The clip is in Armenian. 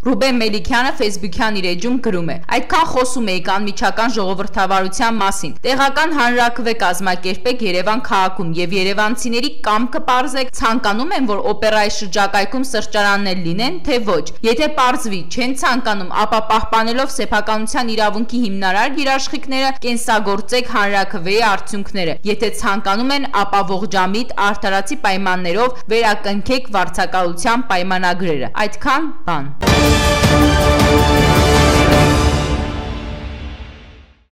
Ռուբեն Մելիքյանը Facebook-յան իր էջում գրում է. Այդքան խոսում էիք անմիջական ժողովրդավարության մասին, տեղական հանրաքվե կազմակերպեք Երևան քաղաքում եւ երևանցիների կամքը պարզեք, ցանկանում են, որ օպերայի շրջակայքում սրճարաններ լինեն, թե ոչ։ Եթե պարզվի չեն ցանկանում, ապա պահպանելով սեփականության իրավունքի հիմնարար երաշխիքները, կենսագործեք հանրաքվեի արդյունքները։ Եթե ցանկանում են, ապա ողջամիտ արդարացի պայմաններով վերակնքեք վարձակալության պայմանագրերը։ Այդքան բան։